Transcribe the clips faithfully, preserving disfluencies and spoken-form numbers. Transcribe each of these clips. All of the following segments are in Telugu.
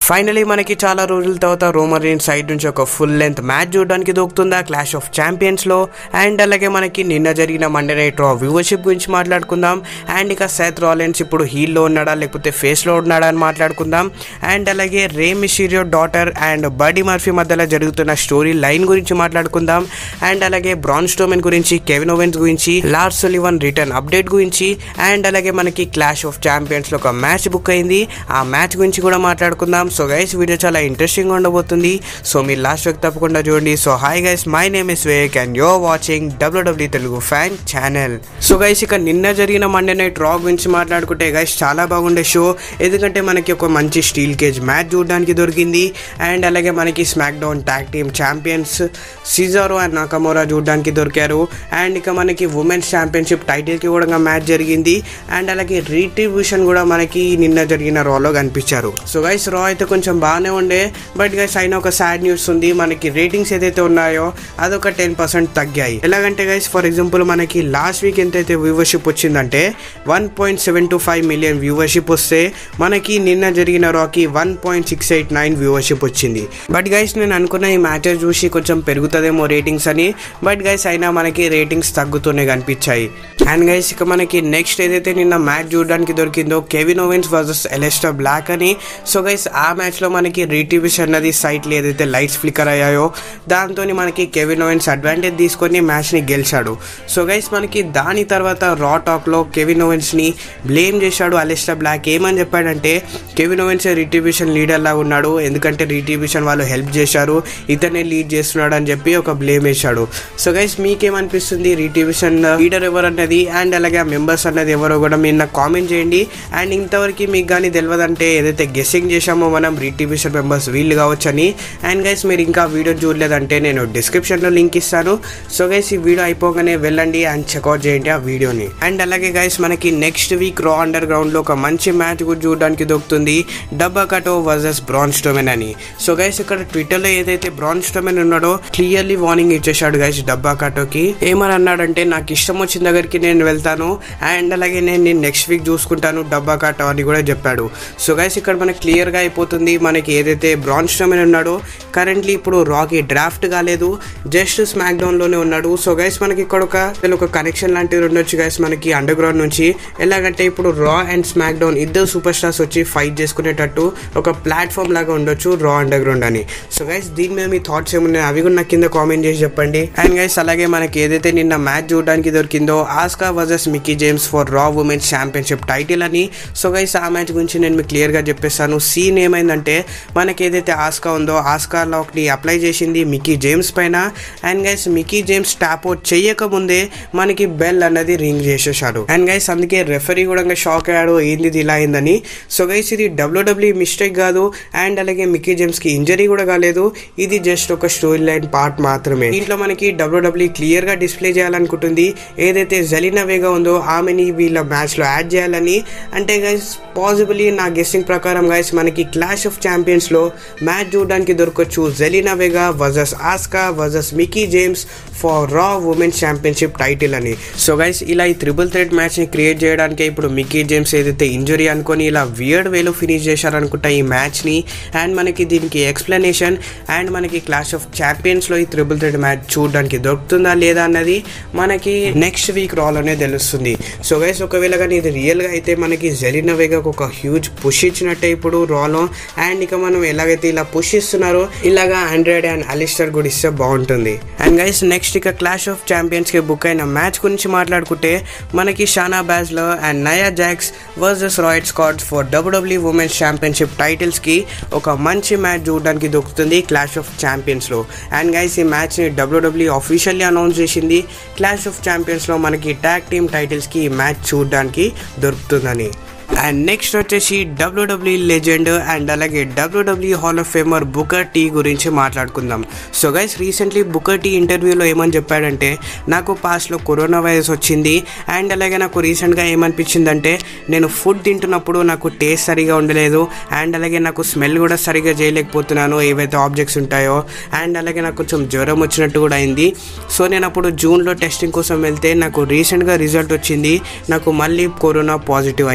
ఫైనలీ మనకి చాలా రోజుల తర్వాత రోమన్ రీన్స్ సైడ్ నుంచి ఒక ఫుల్ లెంత్ మ్యాచ్ చూడడానికి దొరుకుతుంది ఆ క్లాష్ ఆఫ్ ఛాంపియన్స్ లో. అండ్ అలాగే మనకి నిన్న జరిగిన మండే నైట్ రా వ్యూవర్షిప్ గురించి మాట్లాడుకుందాం. అండ్ ఇక సెత్ రాలిన్స్ ఇప్పుడు హీల్ లో ఉన్నాడా లేకపోతే ఫేస్ లో ఉన్నాడా అని మాట్లాడుకుందాం. అండ్ అలాగే Rey Mysterio daughter and Buddy Murphy మధ్యలో జరుగుతున్న స్టోరీ లైన్ గురించి మాట్లాడుకుందాం. అండ్ అలాగే బ్రాన్ స్ట్రోమన్ గురించి, కెవిన్ ఓవెన్స్ గురించి, లార్స్ సులివన్ రిటర్న్ అప్డేట్ గురించి, అండ్ అలాగే మనకి క్లాష్ ఆఫ్ ఛాంపియన్స్ లో ఒక మ్యాచ్ బుక్ అయింది, ఆ మ్యాచ్ గురించి కూడా మాట్లాడుకుందాం. సో గైస్ వీడియో చాలా ఇంట్రెస్టింగ్ గా ఉండబోతుంది, సో మీరు లాస్ట్ వరకు తప్పకుండా చూడండి. So hi guys, my name is వేక్ and you're watching WWE Telugu fan channel. So guys ఇక నిన్న జరిగిన మండే నైట్ రా గురించి మాట్లాడుకుంటే గైస్ చాలా బాగుండే షో, ఎందుకంటే మనకి ఒక మంచి స్టీల్ కేజ్ మ్యాచ్ చూడడానికి దొరికింది. అండ్ అలాగే మనకి SmackDown tag team champions Cesaro and Nakamura చూడడానికి దొరికారు. అండ్ ఇక మనకి ఉమెన్స్ ఛాంపియన్షిప్ టైటిల్ కి కూడా మ్యాచ్ జరిగింది. అండ్ అలాగే రిట్రిబ్యూషన్ కూడా మనకి నిన్న జరిగిన రాలో కనిపించారు. సో గైస్ రా అయితే కొంచెం బాగానే ఉండే, బట్ గైస్ అయినా ఒక సాడ్ న్యూస్ ఉంది. మనకి రేటింగ్స్ ఏదైతే ఉన్నాయో అదొక టెన్ పర్సెంట్ తగ్గాయి. ఎలాగంటే గైస్ ఫర్ ఎగ్జాంపుల్ మనకి లాస్ట్ వీక్ ఎంతైతే వ్యూవర్షిప్ వచ్చిందంటే one point seven two five million viewership వస్తే మనకి నిన్న జరిగిన రాకి one point six eight nine viewership వచ్చింది. బట్ గైస్ నేను అనుకున్న ఈ మ్యాచెస్ చూసి కొంచెం పెరుగుతుందేమో రేటింగ్స్ అని, బట్ గైస్ అయినా మనకి రేటింగ్స్ తగ్గుతూనే కనిపించాయి. అండ్ గైస్ ఇక మనకి నెక్స్ట్ ఏదైతే నిన్న మ్యాచ్ చూడడానికి దొరికిందో Kevin Owens versus Aleister Black అని. సో గైస్ ఆ మ్యాచ్ లో మనకి రిట్రిబ్యూషన్ అన్నది సైట్ లో ఏదైతే లైట్స్ ఫ్లికర్ అయ్యాయో దాంతో మనకి కెవిన్ ఓవెన్స్ అడ్వాంటేజ్ తీసుకొని మ్యాచ్ ని గెలిచాడు. సో గైస్ మనకి దాని తర్వాత రా టాక్ లో కెవిన్ ఓవెన్స్ ని బ్లేమ్ చేశాడు అలెస్టర్ బ్లాక్. ఏమని చెప్పాడంటే కెవిన్ ఓవెన్స్ రిట్రిబ్యూషన్ లీడర్ లాగా ఉన్నాడు, ఎందుకంటే రిట్రిబ్యూషన్ వాళ్ళు హెల్ప్ చేశారు, ఇతనే లీడ్ చేస్తున్నాడు అని చెప్పి ఒక బ్లేమ్ వేశాడు. సో గైస్ మీకేమనిపిస్తుంది రిట్రిబ్యూషన్ లీడర్ ఎవరు అన్నది, అండ్ అలాగే ఆ మెంబర్స్ అన్నది ఎవరో కూడా మీరు నాకు కామెంట్ చేయండి. అండ్ ఇంతవరకు మీకు కానీ తెలియదంటే ఏదైతే గెస్సింగ్ చేశామో మనం రిట్రిబ్యూషన్ మెంబర్స్ వీళ్ళు కావచ్చని. అండ్ గైస్ మీరు ఇంకా వీడియో చూడలేదంటే నేను డిస్క్రిప్షన్లో లింక్ ఇస్తాను. సో గైస్ ఈ వీడియో అయిపోగానే వెళ్ళండి అండ్ చెక్అవుట్ చేయండి ఆ వీడియోని. అండ్ అలాగే గైస్ మనకి next week Raw Underground లో ఒక మంచి మ్యాచ్ కూడా చూడడానికి దొరుకుతుంది, Dabba Kato versus Braun Strowman అని. సో గైస్ ఇక్కడ ట్విట్టర్ లో ఏదైతే బ్రాన్ స్ట్రోమన్ ఉన్నాడో క్లియర్లీ వార్నింగ్ ఇచ్చేసాడు గైస్ డబ్బా కాటోకి. ఏమని అన్నాడంటే నాకు ఇష్టం వచ్చిన దగ్గరికి నేను వెళ్తాను, అండ్ అలాగే నేను నేను నెక్స్ట్ వీక్ చూసుకుంటాను డబ్బా కాటో అని కూడా చెప్పాడు. సో గైస్ ఇక్కడ మనకి క్లియర్ గా అయిపోతుంది మనకి ఏదైతే బ్రాన్ స్ట్రోమన్ ఉన్నాడో కరెంట్లీ ఇప్పుడు రాకి డ్రాఫ్ట్ కాలేదు, జస్ట్ స్మాక్ డౌన్ లోనే ఉన్నాడు. సో గైస్ మనకి ఇక్కడ ఒక ఒక కనెక్షన్ లాంటివి ఉండొచ్చు గైస్ మనకి అండర్ గ్రౌండ్ నుంచి. ఎలాగంటే ఇప్పుడు రా అండ్ స్మాక్ డౌన్ ఇద్దరు సూపర్ స్టార్స్ వచ్చి ఫైట్ చేసుకునేటట్టు ఒక ప్లాట్ఫామ్ లాగా ఉండొచ్చు రా అండర్ గ్రౌండ్ అని. సో గైస్ దీని మీద మీ థాట్స్ ఏమున్నాయి అవి కూడా నాకు కింద కామెంట్ చేసి చెప్పండి. అండ్ గైస్ అలాగే మనకి ఏదైతే నిన్న మ్యాచ్ చూడడానికి దొరికిందో Asuka versus Mickie James for Raw women's championship title అని. సో గైస్ ఆ మ్యాచ్ గురించి నేను మీకు క్లియర్ గా చెప్పేస్తాను. సీన్ ఏమైందంటే మనకి ఏదైతే ఆస్కా ఉందో ఆస్కా లాక్ ని అప్లై చేసింది మిక్కీ జేమ్స్ పైన. And guys Mickie James tap out చేయక ముందే మనకి బెల్ అన్నది రింగ్ చేసేసాడు. అండ్ గైస్ అందుకే రెఫరీ కూడా షాక్ అయ్యాడు ఏంది ఇలా అయిందని. సో గైస్ ఇది డబ్ల్యూడబ్ల్యూ మిస్టేక్ కాదు, అండ్ అలాగే మిక్కీ జేమ్స్ కి ఇంజరీ కూడా కాలేదు, ఇది జస్ట్ ఒక స్టోరీ లైన్ పార్ట్ మాత్రమే. దీంట్లో మనకి డబ్ల్యూడబ్ల్యూ క్లియర్ గా డిస్ప్లే చేయాలనుకుంటుంది ఏదైతే జెలినా వేగా ఉందో ఆమెని వీళ్ళ మ్యాచ్ లో యాడ్ చేయాలని. అంటే గైస్ పాసిబుల్లీ నా గెస్సింగ్ ప్రకారం గైస్ మనకి క్లాష్ ఆఫ్ ఛాంపియన్స్ లో మ్యాచ్ చూడడానికి దొరకచ్చు Zelina Vega versus Asuka versus Mickie James for Raw women's championship title అని. సో గైస్ ఇలా ఈ త్రిబుల్ థ్రెట్ మ్యాచ్ ని క్రియేట్ చేయడానికి ఇప్పుడు మిక్కీ జేమ్స్ ఏదైతే ఇంజరీ అనుకొని ఇలా వియర్డ్ వేలో ఫినిష్ చేశారనుకుంటా ఈ మ్యాచ్ ని. అండ్ మనకి దీనికి ఎక్స్ప్లెనేషన్ అండ్ మనకి క్లాష్ ఆఫ్ ఛాంపియన్స్ లో ఈ త్రిబుల్ థ్రెట్ మ్యాచ్ చూడడానికి దొరుకుతుందా లేదా అన్నది మనకి నెక్స్ట్ వీక్ రాలోనే తెలుస్తుంది. సో గైస్ ఒకవేళ కానీ ఇది రియల్ గా అయితే మనకి జెలినా వేగా ఒక హ్యూజ్ పుష్ ఇచ్చినట్టే ఇప్పుడు రాలో. అండ్ ఇక మనం ఎలాగైతే ఇలా పుష్ ఇస్తున్నారో ఇలాగా ఆండ్రాయిడ్ అండ్ అలిస్టర్ కూడా ఇస్తే బాగుంటుంది. అండ్ గైస్ నెక్స్ట్ ఇక క్లాష్ ఆఫ్ ఛాంపియన్స్ కి బుక్ అయిన మ్యాచ్ గురించి మాట్లాడుకుంటే మనకి Shayna Baszler and Nia Jax versus Riott Squad for WWE women's championship titles కి ఒక మంచి మ్యాచ్ చూడడానికి దొరుకుతుంది క్లాష్ ఆఫ్ ఛాంపియన్స్ లో. అండ్ గైస్ ఈ మ్యాచ్ ని డబ్ల్యూడబ్ల్యూ ఆఫీషియల్లీ అనౌన్స్ చేసింది క్లాష్ ఆఫ్ ఛాంపియన్స్ లో మనకి ట్యాగ్ టీమ్ టైటిల్స్ కి ఈ మ్యాచ్ చూడడానికి దొరుకుతుందని. అండ్ నెక్స్ట్ వచ్చేసి డబ్ల్యూడబ్ల్యూ లెజెండ్ అండ్ అలాగే WWE hall of famer Booker T గురించి మాట్లాడుకుందాం. So guys recently Booker T ఇంటర్వ్యూలో ఏమని చెప్పాడంటే నాకు పాస్ట్లో కరోనా వైరస్ వచ్చింది, అండ్ అలాగే నాకు రీసెంట్గా ఏమనిపించిందంటే నేను ఫుడ్ తింటున్నప్పుడు నాకు టేస్ట్ సరిగా ఉండలేదు, అండ్ అలాగే నాకు స్మెల్ కూడా సరిగా చేయలేకపోతున్నాను ఏవైతే ఆబ్జెక్ట్స్ ఉంటాయో, అండ్ అలాగే నాకు కొంచెం జ్వరం వచ్చినట్టు కూడా అయింది. సో నేను అప్పుడు జూన్లో టెస్టింగ్ కోసం వెళ్తే నాకు రీసెంట్గా రిజల్ట్ వచ్చింది నాకు మళ్ళీ కరోనా పాజిటివ్ అయిందని.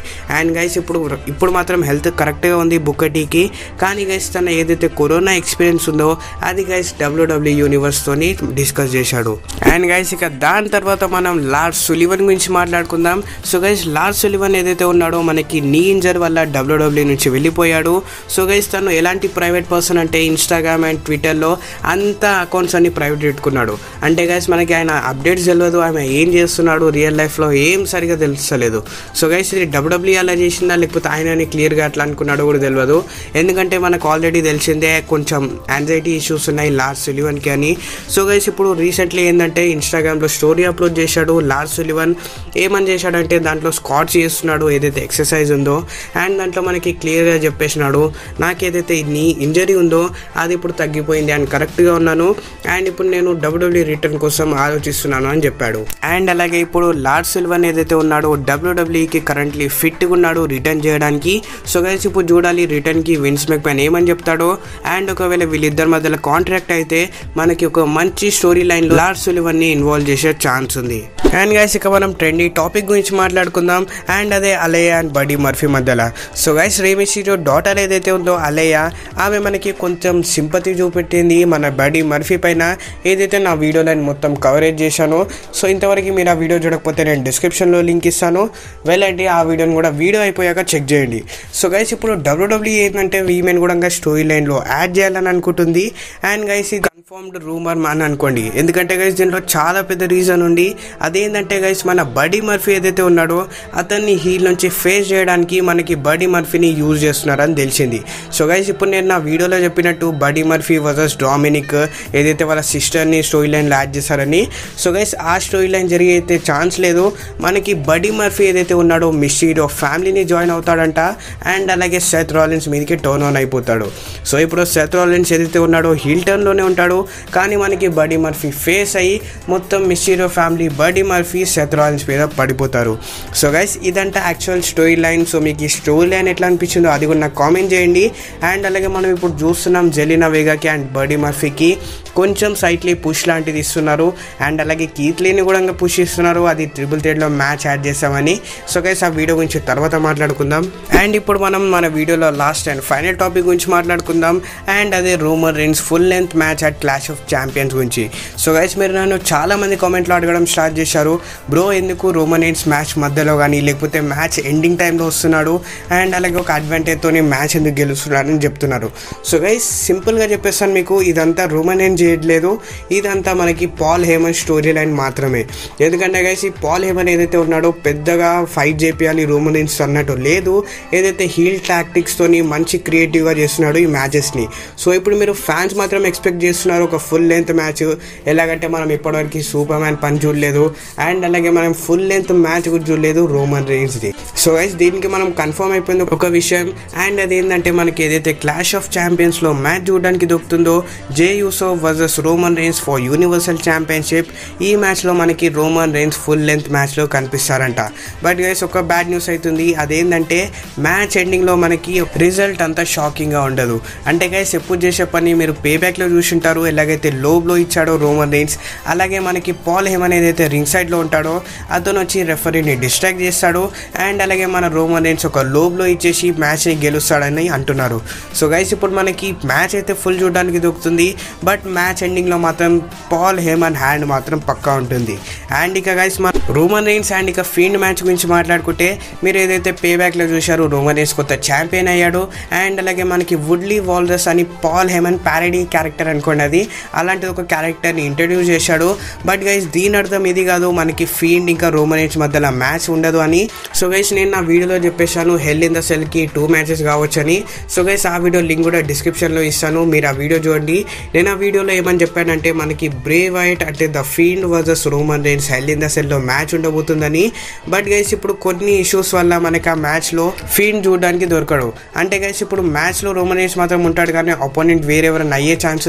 అండ్ గైస్ ఇప్పుడు ఇప్పుడు మాత్రం హెల్త్ కరెక్ట్గా ఉంది బుక్కర్ టీకి. కానీ గైస్ తన ఏదైతే కరోనా ఎక్స్పీరియన్స్ ఉందో అది గైస్ డబ్ల్యూడబ్ల్యూ యూనివర్స్తోని డిస్కస్ చేశాడు. అండ్ గైస్ ఇక దాని తర్వాత మనం లార్స్ సులివన్ గురించి మాట్లాడుకుందాం. సో గైస్ లార్స్ సులివన్ ఏదైతే ఉన్నాడో మనకి నీ ఇంజర్ వల్ల డబ్ల్యూడబ్ల్యూ నుంచి వెళ్ళిపోయాడు. సో గైస్ తను ఎలాంటి ప్రైవేట్ పర్సన్ అంటే ఇన్స్టాగ్రామ్ అండ్ ట్విట్టర్లో అంతా అకౌంట్స్ అన్ని ప్రైవేట్ పెట్టుకున్నాడు. అంటే గైస్ మనకి ఆయన అప్డేట్స్ తెలియదు, ఆయన ఏం చేస్తున్నాడు రియల్ లైఫ్లో ఏం సరిగా తెలుస్తలేదు. సో గైస్ ఇది డబ్ల్యూడబ్ల్యూ అలా చేసిందా లేకపోతే ఆయనని క్లియర్గా అట్లా అనుకున్నాడో కూడా తెలియదు. ఎందుకంటే మనకు ఆల్రెడీ తెలిసిందే కొంచెం యాంగ్జైటీ ఇష్యూస్ ఉన్నాయి లార్స్ సులివన్కి అని. సో గైస్ ఇప్పుడు రీసెంట్లీ ఏంటంటే ఇన్స్టాగ్రామ్లో స్టోరీ అప్లోడ్ చేశాడు లార్స్ సులివన్. ఏమని చేశాడంటే దాంట్లో స్క్వాట్స్ చేస్తున్నాడు ఏదైతే ఎక్సర్సైజ్ ఉందో, అండ్ దాంట్లో మనకి క్లియర్గా చెప్పేసినాడు నాకు ఏదైతే నీ ఇంజరీ ఉందో అది ఇప్పుడు తగ్గిపోయింది అండ్ కరెక్ట్గా ఉన్నాను అండ్ ఇప్పుడు నేను డబ్ల్యూడబ్ల్యూ రిటర్న్ కోసం ఆలోచిస్తున్నాను అని చెప్పాడు. అండ్ అలాగే ఇప్పుడు లార్స్ సులివన్ ఏదైతే ఉన్నాడో డబ్ల్యూడబ్ల్యూకి కరెంట్లీ ఫిట్గా ఉన్నాడు రిటర్న్ చేయడానికి. సో గైస్ ఇప్పుడు చూడాలి రిటర్న్కి విన్స్ మెక్మెన్ ఏమని చెప్తాడో. అండ్ ఒకవేళ వీళ్ళిద్దరి మధ్యలో కాంట్రాక్ట్ అయితే మనకి ఒక మంచి స్టోరీ లైన్లో లార్స్ సులివన్ని ఇన్వాల్వ్ చేసే ఛాన్స్ ఉంది. అండ్ గైస్ ఇక మనం ట్రెండీ టాపిక్ గురించి మాట్లాడుకుందాం. అండ్ అదే అలయ్య అండ్ బడీ మర్ఫీ మధ్యలో. So guys Rey Mysterio daughter ఏదైతే ఉందో అలయ్య, ఆమె మనకి కొంచెం సింపతి చూపెట్టింది మన బడీ మర్ఫీ పైన. ఏదైతే నా వీడియోలో నేను మొత్తం కవరేజ్ చేశాను. సో ఇంతవరకు మీరు ఆ వీడియో చూడకపోతే నేను డిస్క్రిప్షన్లో లింక్ ఇస్తాను, వెళ్ళండి ఆ వీడియోని కూడా వీడియో అయిపోయాక చెక్ చేయండి. సో గైస్ ఇప్పుడు డబ్ల్యూడబ్ల్యూ ఏంటంటే ఈమెను కూడా స్టోరీ లైన్లో యాడ్ చేయాలని అనుకుంటుంది. అండ్ గైస్ ఇది కన్ఫర్మ్డ్ రూమర్ అని అనుకోండి, ఎందుకంటే గైస్ దీంట్లో చాలా పెద్ద రీజన్ ఉంది. అదేంటంటే గైస్ మన బడీ మర్ఫీ ఏదైతే ఉన్నాడో అతన్ని హీల్ నుంచి ఫేస్ చేయడానికి మనకి బడీ మర్ఫీని యూజ్ చేస్తున్నారని తెలిసింది. సో గైస్ ఇప్పుడు నేను నా వీడియోలో చెప్పినట్టు బడీ మర్ఫీ వర్సెస్ డామినిక్ ఏదైతే వాళ్ళ సిస్టర్ని స్టోరీ లైన్లో యాడ్ చేశారని. సో గైస్ ఆ స్టోరీ లైన్ జరిగే అయితే ఛాన్స్ లేదు. మనకి బడీ మర్ఫీ ఏదైతే ఉన్నాడో మిస్టీరియో ఫ్యామిలీని జాయిన్ అవుతాడంట అండ్ అలాగే సెత్ రాలిన్స్ మీదకి టర్న్ ఆన్ అయిపోతాడు. సో ఇప్పుడు సెత్ రాలిన్స్ ఏదైతే ఉన్నాడో హీల్ టర్న్లోనే ఉంటాడు, కానీ మనకి బడీ మర్ఫీ ఫేస్ అయ్యి మొత్తం Mysterio family buddy Murphy Seth Rollins మీద పడిపోతారు. సో గైస్ ఇదంతా యాక్చువల్ స్టోరీ లైన్. సో మీకు ఈ స్టోరీ లైన్ ఎట్లా అనిపించిందో అది కూడా నాకు కామెంట్ చేయండి. అండ్ అలాగే మనం ఇప్పుడు చూస్తున్నాం జెలినా వేగాకి అండ్ బడీ మర్ఫీకి కొంచెం సైట్లీ పుష్ లాంటిది ఇస్తున్నారు అండ్ అలాగే కీత్లీని కూడా పుష్ ఇస్తున్నారు, అది ట్రిపుల్ థ్రెడ్లో మ్యాచ్ యాడ్ చేస్తామని. సో గైస్ ఆ వీడియో గురించి తర్వాత మాట్లాడుకుందాం. అండ్ ఇప్పుడు మనం మన వీడియోలో లాస్ట్ అండ్ ఫైనల్ టాపిక్ గురించి మాట్లాడుకుందాం. అండ్ అదే Roman Reigns full length match at Clash of Champions గురించి. సో గైస్ మీరు నన్ను చాలా మంది కామెంట్లో అడగడం స్టార్ట్ చేశారు, బ్రో ఎందుకు రోమన్ రైన్స్ మ్యాచ్ మధ్యలో కానీ లేకపోతే మ్యాచ్ ఎండింగ్ టైంలో వస్తున్నాడు అండ్ అలాగే ఒక అడ్వాంటేజ్తోని మ్యాచ్ ఎందుకు గెలుస్తున్నాడు అని చెప్తున్నారు. సో గైస్ సింపుల్గా చెప్పేస్తాను మీకు, ఇదంతా రోమన్ రైన్స్ చేయట్లేదు, ఇదంతా మనకి పాల్ హేమన్ స్టోరీ లైన్ మాత్రమే. ఎందుకంటే గైస్ ఈ పాల్ హేమన్ ఏదైతే ఉన్నాడో పెద్దగా ఫైట్ చేపియాలి రోమన్ రైన్స్ అన్నట్టు లేదు, ఏదైతే హీల్ టాక్టిక్స్తోని మంచి క్రియేటివ్గా చేస్తున్నాడు ఈ మ్యాచెస్ని. సో ఇప్పుడు మీరు ఫ్యాన్స్ మాత్రం ఎక్స్పెక్ట్ చేస్తున్నారు ఒక ఫుల్ లెంత్ మ్యాచ్, ఎలాగంటే మనం ఇప్పటివరకు సూపర్ మ్యాన్ పని చూడలేదు అండ్ అలాగే మనం ఫుల్ లెంత్ మ్యాచ్ కూడా చూడలేదు రోమన్ రైన్స్ది. సో గైస్ దీనికి మనం కన్ఫర్మ్ అయిపోయింది ఒక విషయం, అండ్ అదేంటంటే మనకి ఏదైతే క్లాష్ ఆఫ్ ఛాంపియన్స్లో మ్యాచ్ చూడడానికి దొరుకుతుందో Jey Uso versus Roman Reigns for universal championship, ఈ మ్యాచ్లో మనకి రోమన్ రైన్స్ ఫుల్ లెంత్ మ్యాచ్లో కనిపిస్తారంట. బట్ గైస్ ఒక బ్యాడ్ న్యూస్ అవుతుంది, అదేంటంటే మ్యాచ్ ఎండింగ్లో మనకి రిజల్ట్ అంతా షాకింగ్గా ఉండదు. అంటే గైస్ ఎప్పుడు చేసే పని మీరు పే బ్యాక్లో చూసింటారు, ఎలాగైతే లో బ్లో ఇచ్చాడో రోమన్ రైన్స్, అలాగే మనకి పాల్ హేమన్ ఏదైతే రింగ్ సైడ్లో ఉంటాడో అతను వచ్చి రెఫరీని డిస్ట్రాక్ట్ చేస్తాడు అండ్ అలాగే మన రోమన్ రైన్స్ ఒక లో బ్లో ఇచ్చేసి మ్యాచ్ని గెలుస్తాడని అంటున్నారు. సో గైస్ ఇప్పుడు మనకి మ్యాచ్ అయితే ఫుల్ చూడడానికి దొరుకుతుంది, బట్ మ్యాచ్ ఎండింగ్లో మాత్రం పాల్ హేమన్ హ్యాండ్ మాత్రం పక్కా ఉంటుంది. అండ్ ఇక గైస్ మన రోమన్ రైన్స్ అండ్ ఇక ఫీండ్ మ్యాచ్ గురించి మాట్లాడుకుంటే మీరు ఏదైతే పే బ్యాక్లో చూశారో రోమన్ రైన్స్ కొత్త ఛాంపియన్ అయ్యాడు అండ్ అలాగే మనకి వుడ్లీ వాల్రస్ అని పాల్ హేమన్ ప్యారడీ క్యారెక్టర్ అనుకోండి, అది అలాంటిది ఒక క్యారెక్టర్ని ఇంట్రడ్యూస్ చేశాడు. బట్ గైస్ దీని అర్థం ఇది కాదు మనకి ఫీండ్ ఇంకా రోమన్ రైన్స్ మధ్యలో మ్యాచ్ ఉండదు అని. సో గైస్ నేను నా వీడియోలో చెప్పేశాను హెల్ ఇన్ ద సెల్కి టూ మ్యాచెస్ కావచ్చు అని. సో గైస్ ఆ వీడియో లింక్ కూడా డిస్క్రిప్షన్లో ఇస్తాను, మీరు ఆ వీడియో చూడండి. నేను ఆ వీడియోలో ఏమని చెప్పానంటే మనకి బ్రే వైట్ అంటే the Fiend versus Roman Reigns Hell in the సెల్లో మ్యాచ్ ఉండబోతుందని. బట్ గైస్ ఇప్పుడు కొన్ని ఇష్యూస్ వల్ల మనకి ఆ మ్యాచ్లో ఫీండ్ చూడడానికి దొరకడు. అంటే గైస్ ఇప్పుడు మ్యాచ్లో రోమన్ రైన్స్ మాత్రం ఉంటాడు కానీ అపోనెంట్ వేరెవరైనా అయ్యే ఛాన్స్ ఉంది.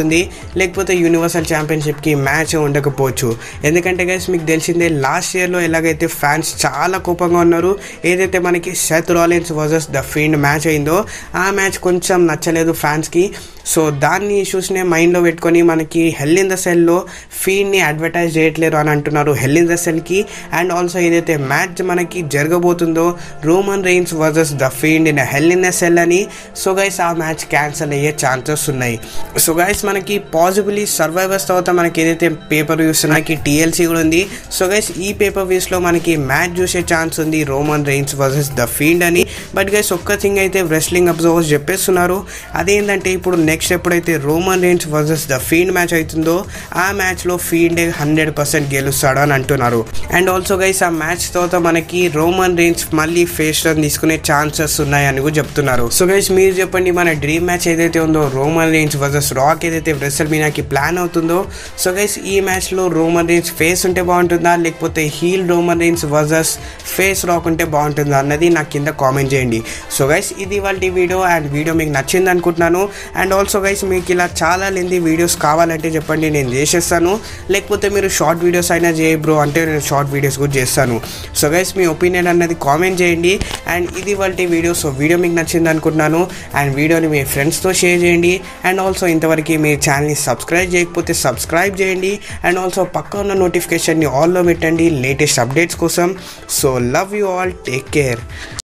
లేకపోతే యూనివర్సల్ ఛాంపియన్షిప్కి మ్యాచ్ ఉండకపోవచ్చు. ఎందుకంటే గైస్ మీకు తెలిసిందే లాస్ట్ ఇయర్లో ఎలాగైతే ఫ్యాన్స్ చాలా కోపంగా ఉన్నారు, ఏదైతే మనకి Seth Rollins versus the Fiend match అయిందో ఆ మ్యాచ్ కొంచెం నచ్చలేదు ఫ్యాన్స్కి. సో దాన్ని ఇష్యూస్నే మైండ్లో పెట్టుకొని మనకి హెల్ ఇన్ ద సెల్లో ఫీండ్ని అడ్వర్టైజ్ చేయట్లేరు అని అంటున్నారు హెల్ ఇన్ ద సెల్కి. అండ్ ఆల్సో ఏదైతే మ్యాచ్ మనకి జరగబోతుందో Roman Reigns versus the Fiend in Hell in the Cell అని, సో గైస్ ఆ మ్యాచ్ క్యాన్సిల్ అయ్యే ఛాన్సెస్ ఉన్నాయి. సో గైస్ మనకి పాసిబుల్లీ సర్వైవర్స్ తర్వాత మనకి ఏదైతే పేపర్ వ్యూస్ మనకి టీఎల్సీ కూడా ఉంది. సో గైస్ ఈ పేపర్ వ్యూస్లో మనకి మ్యాచ్ చూసే ఛాన్స్ ఉంది Roman Reigns versus the Fiend అని. బట్ గైస్ ఒక్క థింగ్ అయితే రెస్లింగ్ అబ్జర్వర్స్ చెప్పేస్తున్నారు, అదేంటంటే ఇప్పుడు నెక్స్ట్ ఎప్పుడైతే Roman Reigns versus the Fiend match అవుతుందో ఆ మ్యాచ్లో ఫీండ్ హండ్రెడ్ పర్సెంట్ గెలుస్తాడు అని అంటున్నారు. అండ్ ఆల్సో గైస్ ఆ మ్యాచ్ తర్వాత మనకి రోమన్ రెయిన్స్ మళ్ళీ ఫేస్ టర్న్ తీసుకునే ఛాన్సెస్ ఉన్నాయని కూడా చెప్తున్నారు. సో గైస్ మీరు చెప్పండి, మన డ్రీమ్ మ్యాచ్ ఏదైతే ఉందో రోమన్ రెయిన్స్ వర్సెస్ రాక్ ఏదైతే రెస్ల్మేనియాకి ప్లాన్ అవుతుందో, సో గైస్ ఈ మ్యాచ్లో రోమన్ రెయిన్స్ ఫేస్ ఉంటే బాగుంటుందా లేకపోతే heel Roman Reigns versus face Rock ఉంటే బాగుంటుందా అన్నది నాకు కింద కామెంట్ చేయండి. సో గైస్ ఇది వాళ్ళ వీడియో, అండ్ వీడియో మీకు నచ్చింది అనుకుంటున్నాను. అండ్ ఆల్సో గైస్ మీకు ఇలా చాలా లెంది వీడియోస్ కావాలంటే చెప్పండి, నేను చేసేస్తాను. లేకపోతే మీరు షార్ట్ వీడియోస్ అయినా చేయ బ్రో అంటే నేను షార్ట్ వీడియోస్ కూడా చేస్తాను. సో గైస్ మీ ఒపీనియన్ అన్నది కామెంట్ చేయండి. అండ్ ఇది వాళ్ళ వీడియో. సో వీడియో మీకు నచ్చింది అనుకుంటున్నాను, అండ్ వీడియోని మీ ఫ్రెండ్స్తో షేర్ చేయండి. అండ్ ఆల్సో ఇంతవరకు మీ ఛానల్ని సబ్స్క్రైబ్ చేయకపోతే సబ్స్క్రైబ్ చేయండి. అండ్ ఆల్సో పక్క ఉన్న నోటిఫికేషన్ని ఆల్లో పెట్టండి లేటెస్ట్ అప్డేట్స్ కోసం. So love you all, take care.